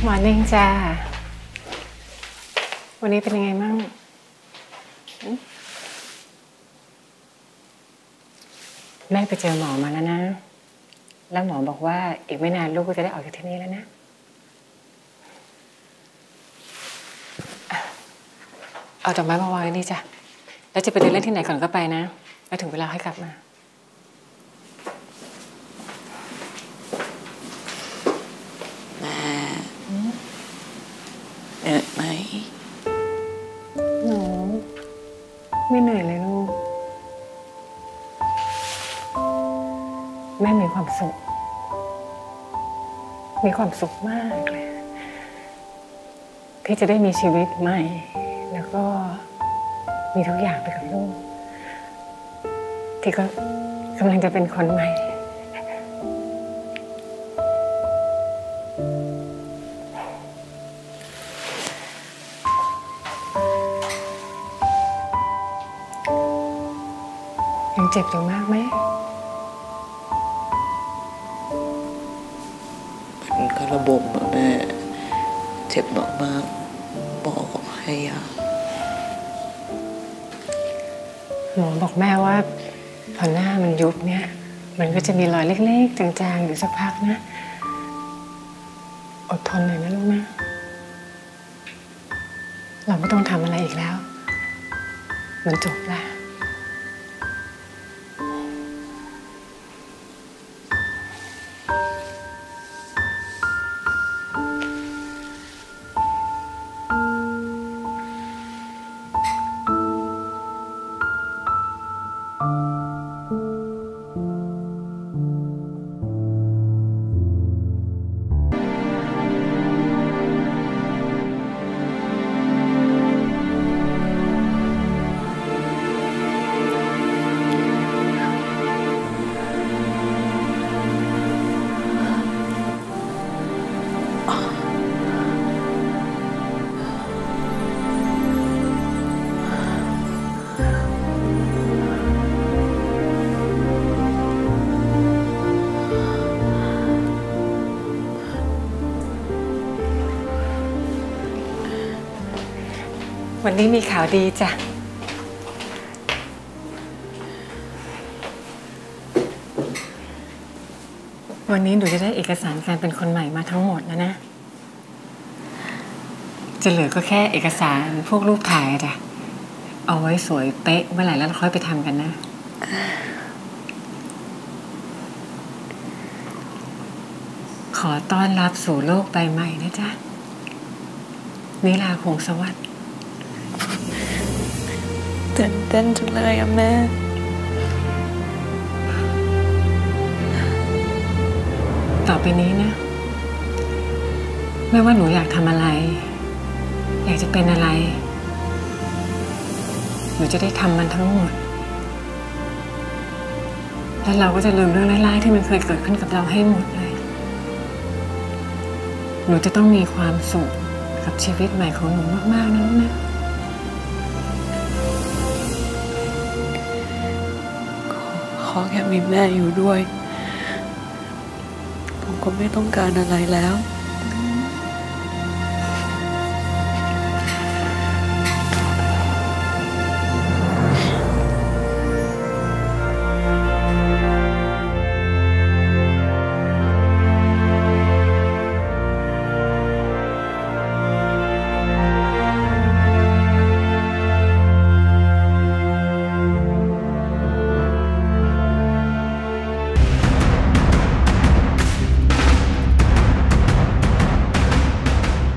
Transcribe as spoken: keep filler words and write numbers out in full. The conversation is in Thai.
มอร์นิ่งจ้าวันนี้เป็นยังไงมั่งแม่ไปเจอหมอมาแล้วนะแล้วหมอบอกว่าอีกไม่นานลูกก็จะได้ออกจากที่นี่แล้วนะเอาดอกไม้มาวางนี่จ้ะแล้วจะไปเดินเล่นที่ไหนก่อนก็ไปนะแล้วถึงเวลาให้กลับมาแม่เหนื่อยไหมหนูไม่เหนื่อยเลยลูกแม่มีความสุขมีความสุขมากเลยที่จะได้มีชีวิตใหม่แล้วก็มีทุกอย่างไปกับลูกที่ก็กำลังจะเป็นคนใหม่ยังเจ็บอยู่มากไหมมันก็ระบมอะแม่เจ็บมากๆหมอก็ให้ยาหมอบอกแม่ว่าพอหน้ามันยุบเนี่ยมันก็จะมีรอยเล็กๆจางๆอยู่สักพักนะอดทนหน่อยนะลูกนะเราไม่ต้องทำอะไรอีกแล้วมันจบแล้ววันนี้มีข่าวดีจ้ะวันนี้หนูจะได้เอกสารการเป็นคนใหม่มาทั้งหมดแล้วนะจะเหลือก็แค่เอกสารพวกรูปถ่ายจ้ะเอาไว้สวยเป๊ะเมื่อไหร่แล้วเราค่อยไปทำกันนะขอต้อนรับสู่โลกใบใหม่นะจ๊ะนิลาคงสวัสดิ์ตื่นเต้นจังเลยอะแม่ต่อไปนี้นะไม่ว่าหนูอยากทำอะไรอยากจะเป็นอะไรหนูจะได้ทำมันทั้งหมดแล้วเราก็จะลืมเรื่องร้ายๆที่มันเคยเกิดขึ้นกับเราให้หมดเลยหนูจะต้องมีความสุขกับชีวิตใหม่ของหนูมากๆนะลูกนะขอแค่มีแม่อยู่ด้วยผมก็ไม่ต้องการอะไรแล้ว